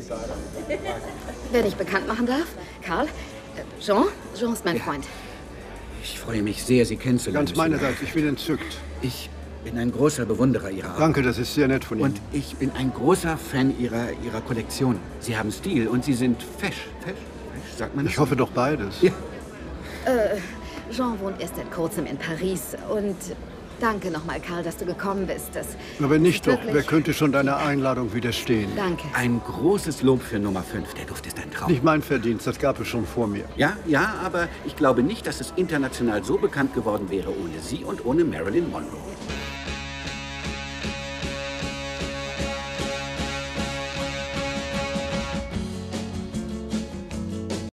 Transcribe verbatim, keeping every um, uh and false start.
Wer dich bekannt machen darf? Karl? Äh, Jean? Jean ist mein Ja. Freund. Ich freue mich sehr, Sie kennenzulernen. Ganz meinerseits, ich bin entzückt. Ich bin ein großer Bewunderer Ihrer Arbeit. Danke, das ist sehr nett von Ihnen. Und ich bin ein großer Fan Ihrer, Ihrer Kollektion. Sie haben Stil und Sie sind fesch. Fesch? Fesch? Sagt man das? Ich hoffe doch beides. Ja. Äh, Jean wohnt erst seit kurzem in Paris und danke nochmal, Karl, dass du gekommen bist. Das Aber nicht ist doch. wirklich- Wer könnte schon deiner Einladung widerstehen? Danke. Ein großes Lob für Nummer fünf. Der Duft ist ein Traum. Nicht mein Verdienst, das gab es schon vor mir. Ja, ja, aber ich glaube nicht, dass es international so bekannt geworden wäre ohne Sie und ohne Marilyn Monroe.